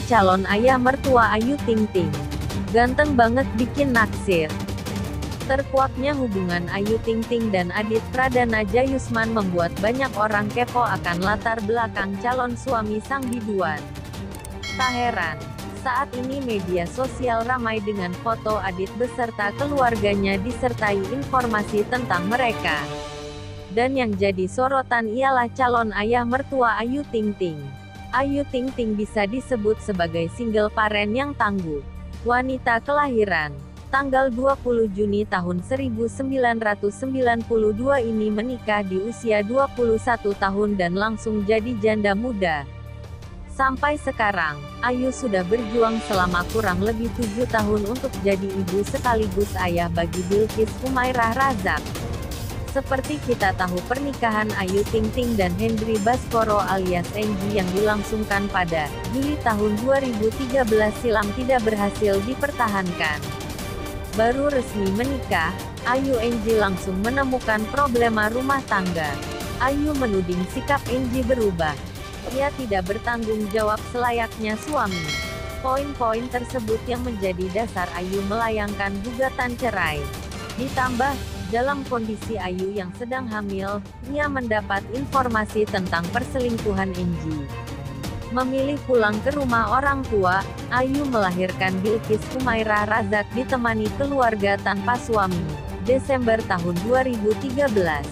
calon ayah mertua Ayu Ting Ting. Ganteng banget bikin naksir. Terkuaknya hubungan Ayu Ting Ting dan Adit Pradana Jayusman membuat banyak orang kepo akan latar belakang calon suami sang biduan. Tak heran, saat ini media sosial ramai dengan foto Adit beserta keluarganya disertai informasi tentang mereka. Dan yang jadi sorotan ialah calon ayah mertua Ayu Ting Ting. Ayu Ting Ting bisa disebut sebagai single parent yang tangguh. Wanita kelahiran tanggal 20 Juni tahun 1992 ini menikah di usia 21 tahun dan langsung jadi janda muda. Sampai sekarang, Ayu sudah berjuang selama kurang lebih 7 tahun untuk jadi ibu sekaligus ayah bagi Bilqis Humairah Razak. Seperti kita tahu, pernikahan Ayu Ting Ting dan Hendry Baskoro alias Enji yang dilangsungkan pada Juli tahun 2013 silam tidak berhasil dipertahankan. Baru resmi menikah, Ayu Enji langsung menemukan problema rumah tangga. Ayu menuding sikap Enji berubah. Ia tidak bertanggung jawab selayaknya suami. Poin-poin tersebut yang menjadi dasar Ayu melayangkan gugatan cerai. Ditambah, dalam kondisi Ayu yang sedang hamil, ia mendapat informasi tentang perselingkuhan Enji. Memilih pulang ke rumah orang tua, Ayu melahirkan Bilqis Humairah Razak ditemani keluarga tanpa suami, Desember tahun 2013.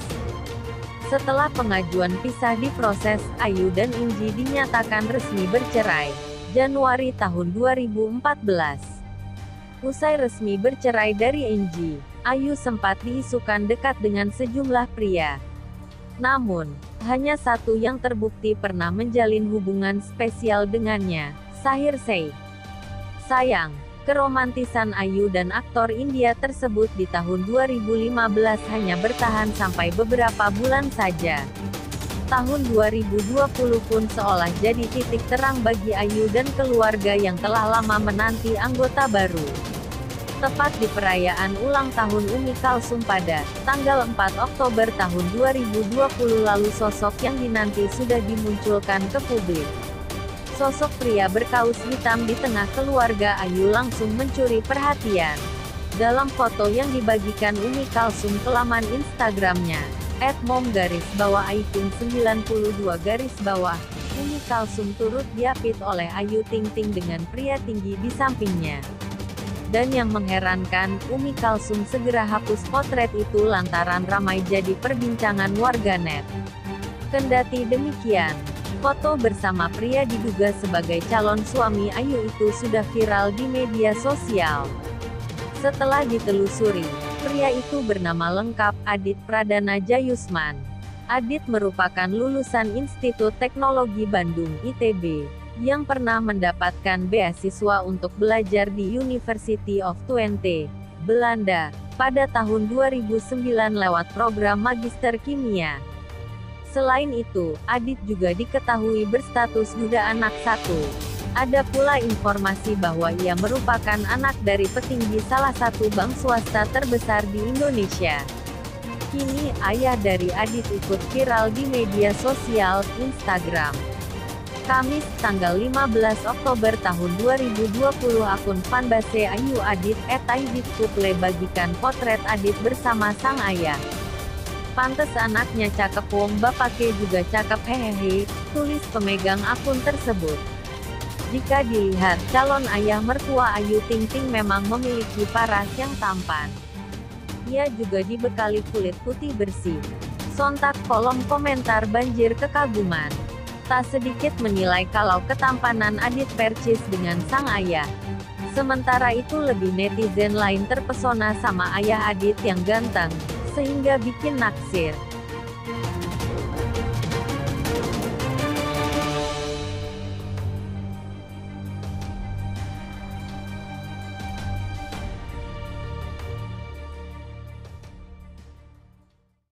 Setelah pengajuan pisah diproses, Ayu dan Enji dinyatakan resmi bercerai, Januari tahun 2014. Usai resmi bercerai dari Enji, Ayu sempat diisukan dekat dengan sejumlah pria. Namun, hanya satu yang terbukti pernah menjalin hubungan spesial dengannya, Sahir Sheikh. Sayang, keromantisan Ayu dan aktor India tersebut di tahun 2015 hanya bertahan sampai beberapa bulan saja. Tahun 2020 pun seolah jadi titik terang bagi Ayu dan keluarga yang telah lama menanti anggota baru. Tepat di perayaan ulang tahun Umi Kalsum pada tanggal 4 Oktober tahun 2020 lalu sosok yang dinanti sudah dimunculkan ke publik. Sosok pria berkaus hitam di tengah keluarga Ayu langsung mencuri perhatian. Dalam foto yang dibagikan Umi Kalsum ke laman Instagramnya, @mom_aipin92, Umi Kalsum turut diapit oleh Ayu Ting Ting dengan pria tinggi di sampingnya. Dan yang mengherankan, Umi Kalsum segera hapus potret itu lantaran ramai jadi perbincangan warganet. Kendati demikian, foto bersama pria diduga sebagai calon suami Ayu itu sudah viral di media sosial. Setelah ditelusuri, pria itu bernama lengkap Adit Pradana Jayusman. Adit merupakan lulusan Institut Teknologi Bandung (ITB), yang pernah mendapatkan beasiswa untuk belajar di University of Twente, Belanda, pada tahun 2009 lewat program Magister Kimia. Selain itu, Adit juga diketahui berstatus duda anak satu. Ada pula informasi bahwa ia merupakan anak dari petinggi salah satu bank swasta terbesar di Indonesia. Kini, ayah dari Adit ikut viral di media sosial, Instagram. Kamis, tanggal 15 Oktober tahun 2020 akun fanbase Ayu Adit @aiditkuple bagikan potret Adit bersama sang ayah. "Pantes anaknya cakep wong bapake juga cakep hehehe," tulis pemegang akun tersebut. Jika dilihat, calon ayah mertua Ayu Ting Ting memang memiliki paras yang tampan. Ia juga dibekali kulit putih bersih. Sontak kolom komentar banjir kekaguman. Tak sedikit menilai kalau ketampanan Adit percis dengan sang ayah. Sementara itu lebih netizen lain terpesona sama ayah Adit yang ganteng, sehingga bikin naksir.